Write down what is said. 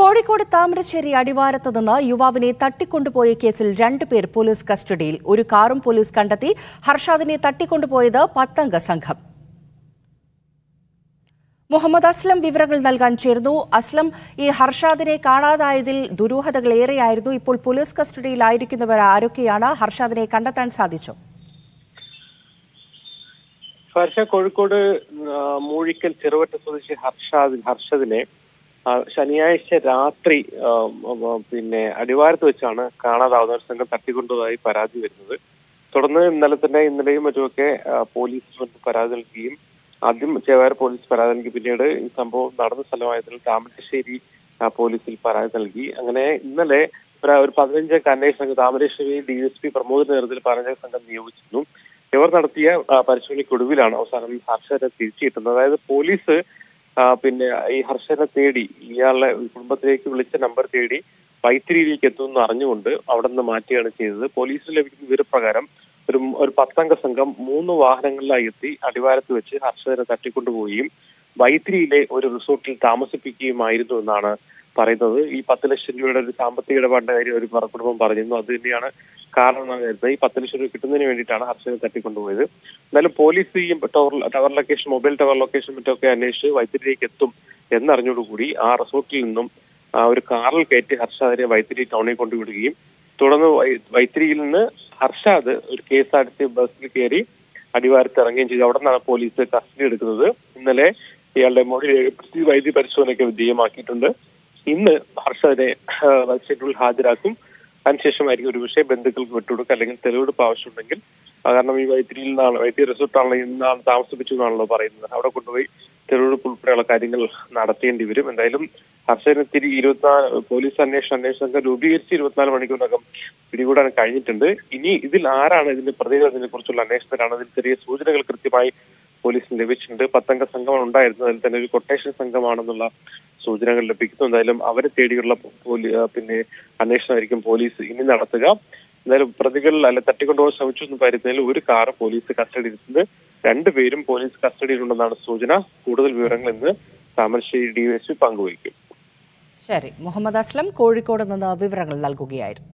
കോഴിക്കോട് താമരശ്ശേരി അടിവാരത്ത് നിന്ന് യുവാവിനെ തട്ടിക്കൊണ്ടുപോയ കേസിൽ 2 പേർ പോലീസ് കസ്റ്റഡിയിൽ. ഒരു കാറും പോലീസ് കണ്ടെത്തി. ഹർഷാദിനെ തട്ടിക്കൊണ്ടുപോയത് 10 അംഗ സംഘം. മുഹമ്മദ് അസ്ലം വിവരങ്ങൾ നൽകാൻ ചേർന്നു. അസ്ലം, ഈ ഹർഷാദിനെ കാണാതായതിൽ ദുരൂഹതകളേറെയായിരുന്നു. ഇപ്പോൾ പോലീസ് കസ്റ്റഡിയിലായിരിക്കുന്നവർ ആരൊക്കെയാണ്? ഹർഷാദിനെ കണ്ടെത്താൻ സാധിച്ചോ? കോഴിക്കോട് മൂഴിക്കൽ ചെറുവറ്റ സ്വദേശി ഹർഷദിനെ ശനിയാഴ്ച രാത്രി അടിവാരത്ത് വെച്ചാണ് കാണാതാവുന്ന ഒരു സംഘം തട്ടിക്കൊണ്ടതായി പരാതി വരുന്നത്. തുടർന്ന് ഇന്നലെയും മറ്റുമൊക്കെ പോലീസ് പരാതി നൽകുകയും ആദ്യം ചേവാര പോലീസ് പരാതി നൽകി, പിന്നീട് ഈ സംഭവം നടന്ന സ്ഥലമായതിൽ താമരശ്ശേരി പോലീസിൽ പരാതി നൽകി. അങ്ങനെ ഇന്നലെ ഒരു 15 അംഗ അന്വേഷണ സംഘം താമരശ്ശേരി DSP പ്രമോദിന്റെ നേതൃത്വത്തിൽ 15 അംഗ സംഘം നിയോഗിച്ചിരുന്നു. ഇവർ നടത്തിയ പരിശോധനയ്ക്കൊടുവിലാണ് അവസാനം ഹർഷനെ തിരിച്ചു കിട്ടുന്നത്. അതായത് പോലീസ് ഈ ഹർഷനെ തേടി, ഇയാളുടെ കുടുംബത്തിലേക്ക് വിളിച്ച നമ്പർ തേടി വൈത്തിരിയിലേക്ക് എത്തുമെന്ന് അറിഞ്ഞുകൊണ്ട് അവിടെ നിന്ന് മാറ്റുകയാണ് ചെയ്തത്. പോലീസിന് ലഭിക്കുന്ന വിവരപ്രകാരം ഒരു 10 അംഗ സംഘം 3 വാഹനങ്ങളിലായി എത്തി അടിവാരത്ത് വെച്ച് ഹർഷനെ തട്ടിക്കൊണ്ടുപോവുകയും വൈത്തിരിയിലെ ഒരു റിസോർട്ടിൽ താമസിപ്പിക്കുകയുമായിരുന്നു എന്നാണ് പറയുന്നത്. ഈ 10 ലക്ഷം രൂപയുടെ ഒരു സാമ്പത്തിക ഇടപാടിന്റെ കാര്യം ഒരു കുടുംബം പറഞ്ഞിരുന്നു. അത് തന്നെയാണ് കാരണമെന്നാണ് കരുതുന്നത്. ഈ 10 ലക്ഷം രൂപ കിട്ടുന്നതിന് വേണ്ടിയിട്ടാണ് ഹർഷനെ തട്ടിക്കൊണ്ടുപോയത്. എന്നാലും പോലീസ് ഈ tower location, mobile tower location മറ്റൊക്കെ അന്വേഷിച്ച് വൈത്തിരിയിലേക്ക് എത്തും എന്നറിഞ്ഞോടുകൂടി ആ റിസോർട്ടിൽ നിന്നും ഒരു കാറിൽ കയറ്റി ഹർഷാദിനെ വൈത്തിരി ടൗണിൽ കൊണ്ടുവിടുകയും തുടർന്ന് വൈത്തിരിയിൽ നിന്ന് ഹർഷാദ് ഒരു KSRTC ബസ്സിൽ കയറി അടിവാരത്ത് ഇറങ്ങുകയും ചെയ്തു. അവിടെ നിന്നാണ് പോലീസ് കസ്റ്റഡി എടുക്കുന്നത്. ഇന്നലെ ഇയാളുടെ മൊഴി രേഖപ്പെടുത്തി വൈദ്യ പരിശോധനയ്ക്ക് വിധേയമാക്കിയിട്ടുണ്ട്. ഇന്ന് ഹർഷദിനെ മജിസ്ട്രേറ്റിൽ ഹാജരാക്കും. അതിനുശേഷമായിരിക്കും ഒരു വിഷയം ബന്ധുക്കൾക്ക് വിട്ടുകൊടുക്കുക, അല്ലെങ്കിൽ തെളിവെടുപ്പ് ആവശ്യമുണ്ടെങ്കിൽ. കാരണം ഈ വൈദ്യ റിസോർട്ടാണല്ലോ ഇന്നാണ് താമസിപ്പിച്ചു എന്നാണല്ലോ പറയുന്നത്. അവിടെ കൊണ്ടുപോയി തെളിവെടുപ്പ് ഉൾപ്പെടെയുള്ള കാര്യങ്ങൾ നടത്തേണ്ടി വരും. എന്തായാലും ഹർഷദിനെ 24 പോലീസ് അന്വേഷണ സംഘം രൂപീകരിച്ച് 24 മണിക്കൂറിനകം പിടികൂടാൻ കഴിഞ്ഞിട്ടുണ്ട്. ഇനി ഇതിൽ ആരാണ് ഇതിന്റെ പ്രതികൾ, ഇതിനെ കുറിച്ചുള്ള അന്വേഷണത്തിലാണ്. ഇതിൽ ചെറിയ സൂചനകൾ കൃത്യമായി പോലീസിന് ലഭിച്ചിട്ടുണ്ട്. 10 അംഗ സംഘമാണ് ഉണ്ടായിരുന്നത്. അതിൽ തന്നെ ഒരു കൊട്ടേഷൻ സംഘമാണെന്നുള്ള സൂചനകൾ ലഭിക്കുന്നു. എന്തായാലും അവരെ തേടിയുള്ള അന്വേഷണമായിരിക്കും പോലീസ് ഇനി നടത്തുക. എന്തായാലും പ്രതികൾ തട്ടിക്കൊണ്ടുപോകാൻ ശ്രമിച്ചു എന്ന് പറയുന്നതിൽ ഒരു കാർ പോലീസ് കസ്റ്റഡിയിലെത്തുന്നത്. 2 പേരും പോലീസ് കസ്റ്റഡിയിലുണ്ടെന്നാണ് സൂചന. കൂടുതൽ വിവരങ്ങൾ ഇന്ന് താമരശ്ശേരി DSP പങ്കുവയ്ക്കും. ശരി, മുഹമ്മദ് അസ്ലം കോഴിക്കോട് നിന്ന് വിവരങ്ങൾ നൽകുകയായിരുന്നു.